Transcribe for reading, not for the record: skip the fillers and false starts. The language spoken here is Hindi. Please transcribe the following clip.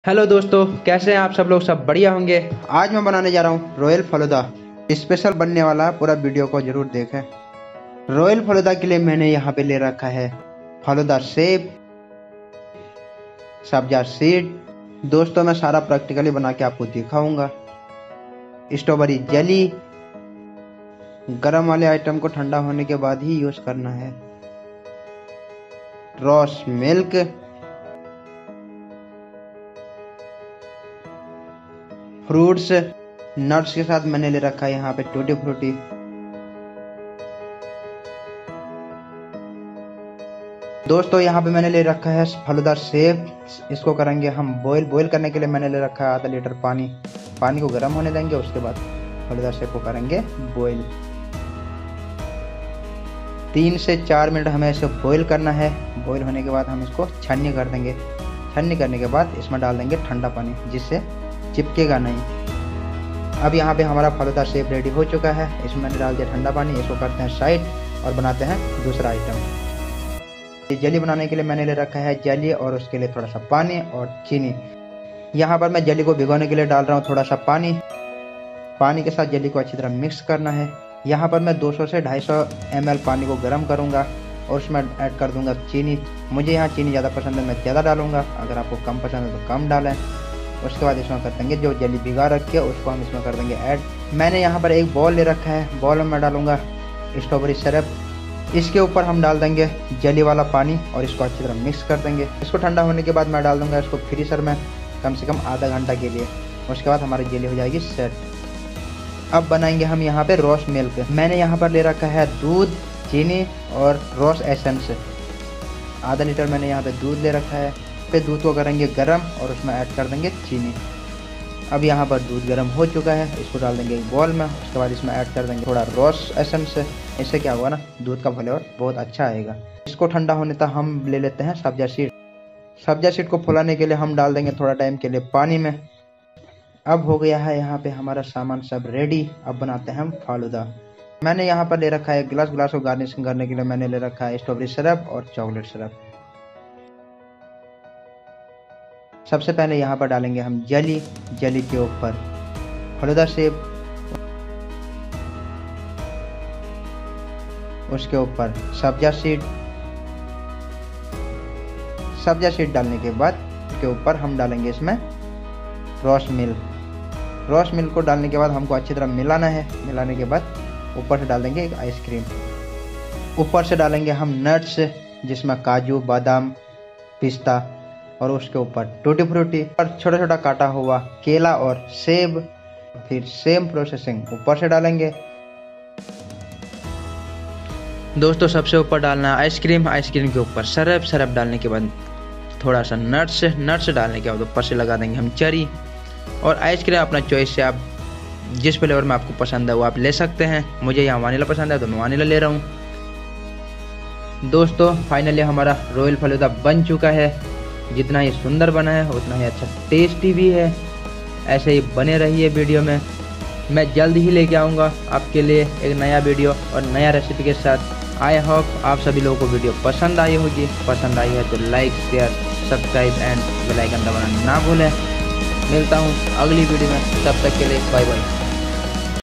हेलो दोस्तों, कैसे हैं आप सब लोग? सब बढ़िया होंगे। आज मैं बनाने जा रहा हूँ रॉयल फलूदा। स्पेशल बनने वाला है, पूरा वीडियो को जरूर देखें। रॉयल फलूदा के लिए मैंने यहाँ पे ले रखा है फलूदा सेब, सब्जा सीड। दोस्तों मैं सारा प्रैक्टिकली बना के आपको दिखाऊंगा। स्ट्रॉबेरी जेली, गरम वाले आइटम को ठंडा होने के बाद ही यूज करना है। रॉस मिल्क, फ्रूट्स, नट्स के साथ मैंने ले रखा है यहाँ पे टूटी फ्रूटी। दोस्तों यहाँ पे मैंने ले रखा है फलूदा सेब। इसको करेंगे हम बॉईल करने के लिए मैंने ले रखा है आधा लीटर पानी। पानी को गर्म होने देंगे, उसके बाद फलूदा सेब को करेंगे बॉईल। 3 से 4 मिनट हमें इसे बॉईल करना है। बॉईल होने के बाद हम इसको छन्नी कर देंगे। छन्नी करने के बाद इसमें डाल देंगे ठंडा पानी, जिससे चिपकेगा नहीं। अब यहाँ पे हमारा फलूदा सेब रेडी हो चुका है। इसमें मैंने डाल दिया ठंडा पानी। इसको करते हैं साइड और बनाते हैं दूसरा आइटम। जेली बनाने के लिए मैंने ले रखा है जेली और उसके लिए थोड़ा सा पानी और चीनी। यहाँ पर मैं जेली को भिगोने के लिए डाल रहा हूँ थोड़ा सा पानी। पानी के साथ जेली को अच्छी तरह मिक्स करना है। यहाँ पर मैं 200 से 250 ml पानी को गर्म करूँगा और उसमें ऐड कर दूँगा चीनी। मुझे यहाँ चीनी ज़्यादा पसंद है, मैं ज़्यादा डालूँगा। अगर आपको कम पसंद है तो कम डालें। उसके बाद इसमें कर देंगे जो जेली भिगा रखी है उसको हम इसमें कर देंगे ऐड। मैंने यहाँ पर एक बॉल ले रखा है। बॉल में मैं डालूँगा स्ट्रॉबेरी सिरप। इसके ऊपर हम डाल देंगे जेली वाला पानी और इसको अच्छी तरह मिक्स कर देंगे। इसको ठंडा होने के बाद मैं डाल दूँगा इसको फ्रीजर में कम से कम आधा घंटा के लिए। उसके बाद हमारी जेली हो जाएगी सेट। अब बनाएंगे हम यहाँ पे रोस मिल्क। मैंने यहाँ पर ले रखा है दूध, चीनी और रोस एसेंस। आधा लीटर मैंने यहाँ पे दूध ले रखा है। पे दूध को करेंगे गरम और उसमें ऐड कर देंगे चीनी। अब यहाँ पर दूध गरम हो चुका है। इसको डाल देंगे एक बॉल में। उसके बाद इसमें ऐड कर देंगे थोड़ा रोस एसेंस। इससे क्या होगा ना, दूध का फ्लेवर बहुत अच्छा आएगा। इसको ठंडा होने तक हम ले लेते हैं सब्जा सीड। सब्जा सीड को फुलाने के लिए हम डाल देंगे थोड़ा टाइम के लिए पानी में। अब हो गया है यहाँ पे हमारा सामान सब रेडी। अब बनाते हैं हम फालूदा। मैंने यहाँ पर ले रखा है गिलास को गार्निशिंग करने के लिए मैंने ले रखा है स्ट्रॉबेरी सिरप और चॉकलेट सिरप। सबसे पहले यहाँ पर डालेंगे हम जेली के ऊपर फलूदा सेब, उसके ऊपर सब्जा सीड डालने के बाद उसके ऊपर हम डालेंगे इसमें रॉस मिल्क को डालने के बाद हमको अच्छी तरह मिलाना है। मिलाने के बाद ऊपर से डाल देंगे एक आइसक्रीम। ऊपर से डालेंगे हम नट्स, जिसमें काजू, बादाम, पिस्ता और उसके ऊपर टूटी फ्रूटी और छोटा छोटा काटा हुआ केला और सेब। फिर सेम प्रोसेसिंग ऊपर से डालेंगे। दोस्तों सबसे ऊपर डालना आइसक्रीम के ऊपर सिरप डालने के बाद थोड़ा सा नट्स डालने के बाद ऊपर से लगा देंगे हम चेरी। और आइसक्रीम अपना चॉइस से, आप जिस फ्लेवर में आपको पसंद है वो आप ले सकते हैं। मुझे यहाँ वानीला पसंद है तो मैं वानीला ले रहा हूँ। दोस्तों फाइनली हमारा रॉयल फलूदा बन चुका है। जितना ही सुंदर बना है उतना ही अच्छा टेस्टी भी है। ऐसे ही बने रहिए वीडियो में। मैं जल्द ही लेके आऊँगा आपके लिए एक नया वीडियो और नया रेसिपी के साथ। आई होप आप सभी लोगों को वीडियो पसंद आई होगी। पसंद आई है तो like, share, subscribe and bell icon दबाना ना भूलें। मिलता हूँ अगली वीडियो में, तब तक के लिए बाय बाय।